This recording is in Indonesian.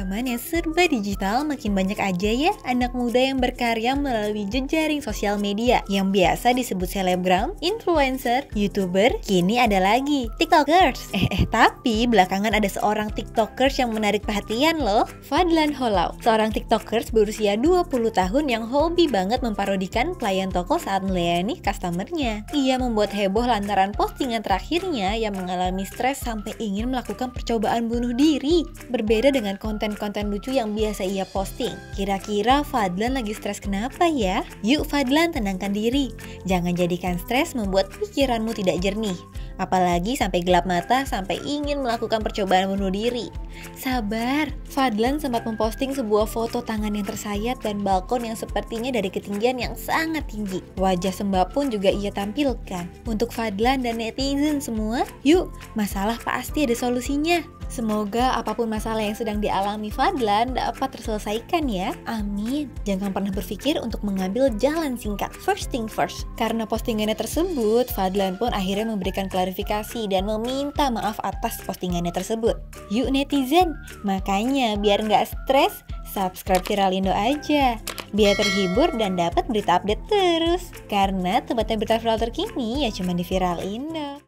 zaman yang serba digital, makin banyak aja ya anak muda yang berkarya melalui jejaring sosial media yang biasa disebut selebgram, influencer, youtuber, kini ada lagi tiktokers. Tapi belakangan ada seorang tiktokers yang menarik perhatian loh, Fadlan Holau. Seorang tiktokers berusia 20 tahun yang hobi banget memparodikan pelayan toko saat melayani customernya. Ia membuat heboh lantaran postingan terakhirnya yang mengalami stres sampai ingin melakukan percobaan bunuh diri. Berbeda dengan konten-konten lucu yang biasa ia posting. Kira-kira Fadlan lagi stres kenapa ya? Yuk Fadlan, tenangkan diri. Jangan jadikan stres membuat pikiranmu tidak jernih. Apalagi sampai gelap mata sampai ingin melakukan percobaan bunuh diri. Sabar, Fadlan sempat memposting sebuah foto tangan yang tersayat dan balkon yang sepertinya dari ketinggian yang sangat tinggi. Wajah sembab pun juga ia tampilkan. Untuk Fadlan dan netizen semua, yuk, masalah pasti ada solusinya. Semoga apapun masalah yang sedang dialami Fadlan dapat terselesaikan ya. Amin. Jangan pernah berpikir untuk mengambil jalan singkat. First thing first. Karena postingannya tersebut, Fadlan pun akhirnya memberikan klarifikasi dan meminta maaf atas postingannya tersebut. Yuk netizen, makanya biar nggak stres, subscribe Viralindo aja. Biar terhibur dan dapat berita update terus. Karena tempatnya berita viral terkini ya cuma di Viralindo.